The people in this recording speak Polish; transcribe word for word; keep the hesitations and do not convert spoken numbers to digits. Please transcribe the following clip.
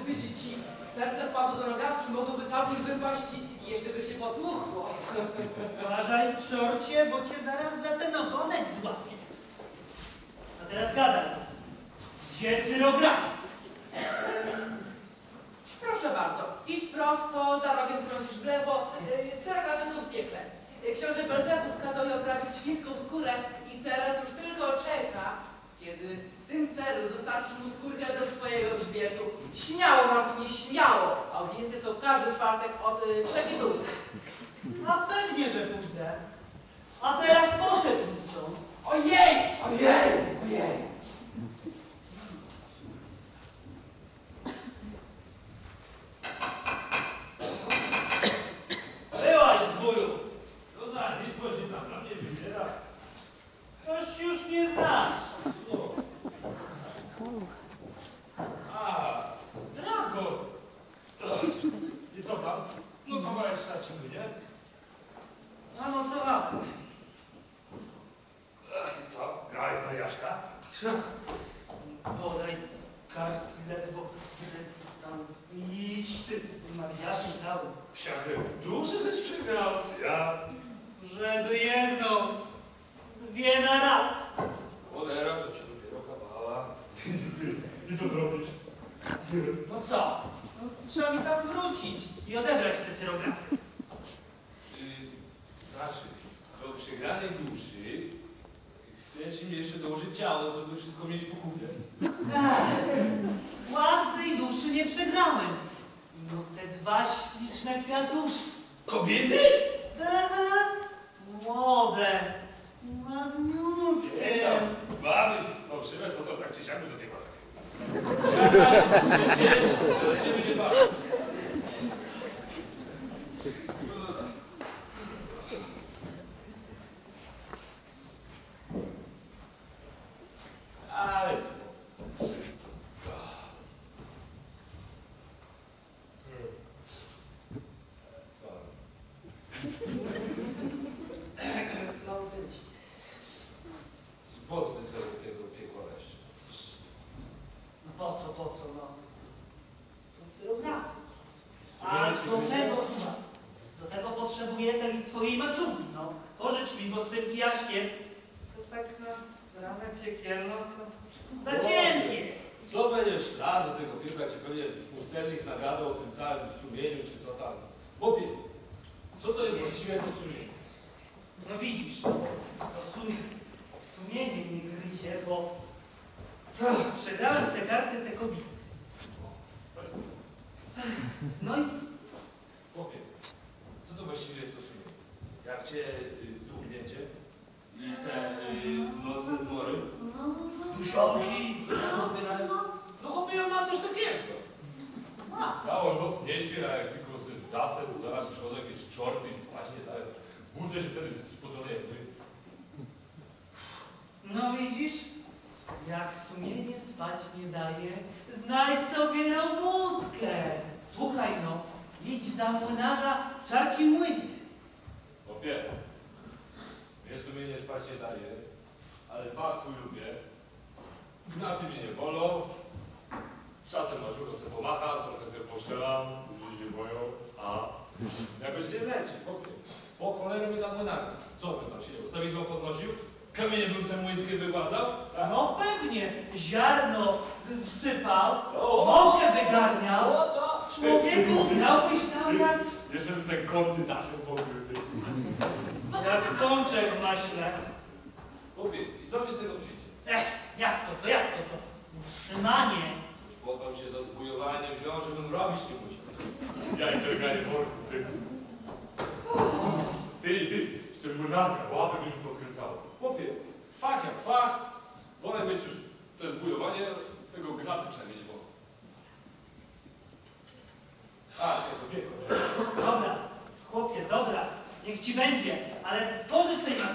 gdyby ci serce wpadło do nogawki, mogłoby całkiem wypaść i jeszcze by się potłuchło. Uważaj, czorcie, bo cię zaraz za ten ogonek złapie. A teraz gadaj. Gdzie cyrografia? Proszę bardzo, idź prosto, za rogiem skręcisz w lewo, cyrografy są w piekle. Książę Belzebub kazał jej oprawić świńską skórę i teraz już tylko czeka, kiedy w tym celu dostarczysz mu skórkę ze swojego grzbietu. Śmiało, Marcinie, śmiało! Audiencje są w każdy czwartek od y, trzeciej do ósmej. A pewnie, że pójdę. A teraz poszedł stąd. Ojej! Ojej! Ojej! Byłaś z bólu. No na nic, bo się tam na mnie wybiera. Toż już mnie znasz. A, Drago! I co tam? Nocowałeś w Starczymy, nie? A nocowałem. I co? Grałeś na Jaszka? Podaj karty, ledwo wylecki stał. Idź ty, Mariaszem cały. Siadę, duży żeś przegrał, czy ja? Żeby jedną, dwie na raz. Cholera, to ci dopiero kawała. I co zrobisz? No co? No, trzeba mi tam wrócić i odebrać te cyrografy. Yy, znaczy, do przegranej duszy chcesz im jeszcze dołożyć ciało, żeby wszystko mieli po kubie. Własnej duszy nie przegrałem. No te dwa śliczne kwiatuszki. Kobiety? Aha, młode, ładniutkie. Baby fałszywe, to to tak czy siak do nieba trafiły. Siadaj, ciesz, że do ciebie nie bawię. Ale co? No, wyjść. Po co ty sobie tego piekła weź? No po co, po co, no? To cyrografy. A do tego, słuchaj, do tego potrzebuję tej twojej maczugi, no. Pożycz mi, bo z tym kijaszkiem to tak na ramę piekielną to za cienkie jest. Co będziesz raz do tego piekła, ci pewnie pustelnik nagadał o tym całym sumieniu, czy co tam. Chłopie, co to jest właściwie to sumienie? No widzisz, to sum, sumienie mnie gryzie, bo co, przegrałem w te karty te kobiety. No i Chłopie, co to właściwie jest to sumienie? Jak cię y, dłuchniecie i te y, nocne zmory, no, no, duszonki, wybierają. No chłopie, ja mam coś takiego. a, Całą noc nie śpię, a jak tylko sobie zasnę, to zaraz przychodzą jakieś czorty i spać nie dają. Budzę się wtedy spocony jak my. no widzisz, jak sumienie spać nie daje, znajdź sobie robótkę. Słuchaj no, idź za młynarza w czarci młynie. Chłopie, mnie sumienie spać nie daje, ale was lubię. Gnaty mnie nie bolą. Czasem na żuro sobie pomacham, trochę sobie poszczelam, ludzie nie boją, a jak będzie leci, chłopie. Po cholerę my tam młynarki. Co bym tam się ustawidło podnosił? Kamienie bym se młyńskie wygładzał? Tak? No pewnie, ziarno wsypał, O! mąkę wygarniał. O, to! Człowieku, grałbyś tam jak, Jeszcze bym ten kąty dachem pokryty. jak pączek w maśle. Chłopie, i co mi z tego przyjdzie? Ech, jak to, co, jak to, co? Utrzymanie. Już potem się za zbujowaniem wziął, żebym robić nie musiał. Ja i drganie worku, ty. Ty, ty, jeszcze młynarka, łapy mi pokręcało. Chłopie, fach jak fach, wolę mieć już to zbujowanie, tego gnaty przynajmniej nie było. A, się to piekło, nie? Dobra, chłopie, dobra, niech ci będzie, ale pożycz tej